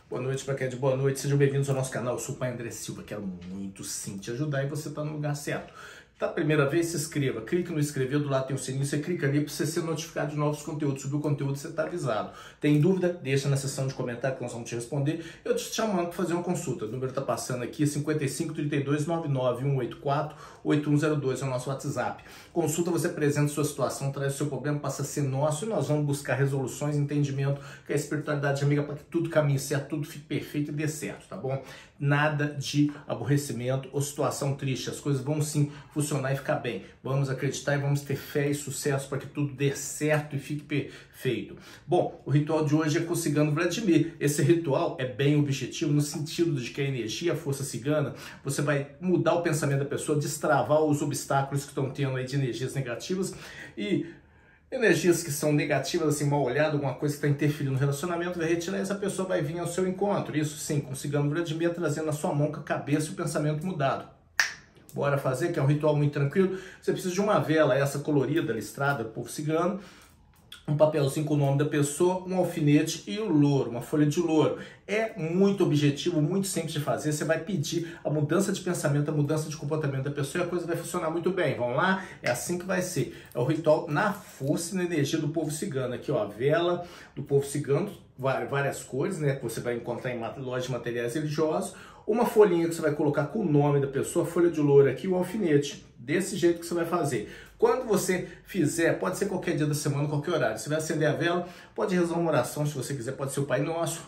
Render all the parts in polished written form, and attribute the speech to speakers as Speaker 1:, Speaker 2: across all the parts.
Speaker 1: Boa noite para quem é de boa noite, sejam bem-vindos ao nosso canal. Eu sou o Pai André Silva, quero muito sim te ajudar e você está no lugar certo. Da primeira vez, se inscreva, clique no inscrever, do lado tem o sininho, você clica ali para você ser notificado de novos conteúdos. Subiu o conteúdo, você está avisado. Tem dúvida? Deixa na seção de comentário que nós vamos te responder. Eu te chamando para fazer uma consulta. O número está passando aqui, 55 32 99 184 8102 é o nosso WhatsApp. Consulta, você apresenta sua situação, traz o seu problema, passa a ser nosso e nós vamos buscar resoluções, entendimento, que a espiritualidade amiga para que tudo caminhe certo, tudo fique perfeito e dê certo, tá bom? Nada de aborrecimento ou situação triste, as coisas vão sim funcionar e ficar bem. Vamos acreditar e vamos ter fé e sucesso para que tudo dê certo e fique perfeito. Bom, o ritual de hoje é com o cigano Vladimir. Esse ritual é bem objetivo no sentido de que a energia, a força cigana, você vai mudar o pensamento da pessoa, destravar os obstáculos que estão tendo aí de energias negativas e energias que são negativas, assim, mal olhado, alguma coisa que está interferindo no relacionamento, vai retirar e essa pessoa vai vir ao seu encontro. Isso sim, com o cigano Vladimir trazendo na sua mão com a cabeça e o pensamento mudado. Bora fazer, que é um ritual muito tranquilo. Você precisa de uma vela, essa colorida, listrada, povo cigano, um papelzinho com o nome da pessoa, um alfinete e o louro, uma folha de louro. É muito objetivo, muito simples de fazer. Você vai pedir a mudança de pensamento, a mudança de comportamento da pessoa e a coisa vai funcionar muito bem. Vamos lá? É assim que vai ser. É o ritual na força e na energia do povo cigano. Aqui, ó, a vela do povo cigano, várias cores, né? Que você vai encontrar em lojas de materiais religiosos. Uma folhinha que você vai colocar com o nome da pessoa, folha de louro aqui, o alfinete. Desse jeito que você vai fazer. Quando você fizer, pode ser qualquer dia da semana, qualquer horário. Você vai acender a vela, pode rezar uma oração, se você quiser, pode ser o Pai Nosso.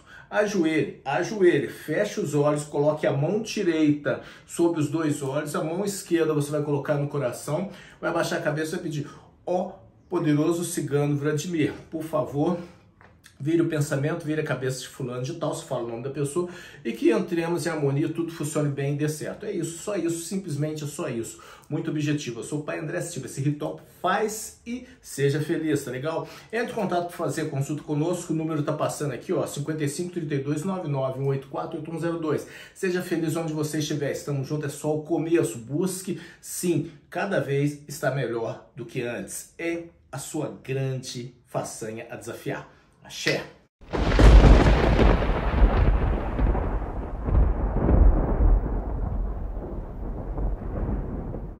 Speaker 1: Ajoelhe, feche os olhos, coloque a mão direita sobre os dois olhos, a mão esquerda você vai colocar no coração, vai abaixar a cabeça e vai pedir: ó poderoso cigano Vladimir, por favor, vire o pensamento, vire a cabeça de fulano de tal, se fala o nome da pessoa, e que entremos em harmonia, tudo funcione bem e dê certo. É isso, só isso, simplesmente é só isso. Muito objetivo. Eu sou o Pai André Silva. Esse ritual faz e seja feliz, tá legal? Entre em contato para fazer consulta conosco, o número tá passando aqui, ó, 55 32 99 184 8102. Seja feliz onde você estiver, estamos juntos, é só o começo. Busque, sim, cada vez estar melhor do que antes. É a sua grande façanha a desafiar. Axé!